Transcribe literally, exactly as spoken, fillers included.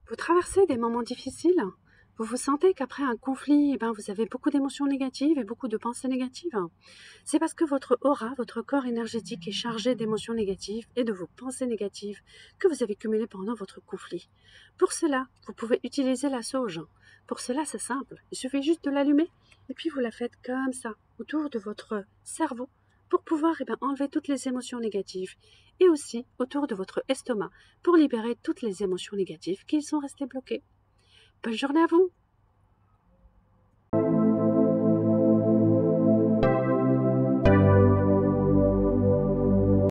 Vous traversez des moments difficiles? Vous vous sentez qu'après un conflit, eh ben, vous avez beaucoup d'émotions négatives et beaucoup de pensées négatives? C'est parce que votre aura, votre corps énergétique est chargé d'émotions négatives et de vos pensées négatives que vous avez cumulées pendant votre conflit. Pour cela, vous pouvez utiliser la sauge. Pour cela, c'est simple. Il suffit juste de l'allumer et puis vous la faites comme ça, autour de votre cerveau, pour pouvoir eh ben, enlever toutes les émotions négatives et aussi autour de votre estomac pour libérer toutes les émotions négatives qui sont restées bloquées. Bonne journée à vous!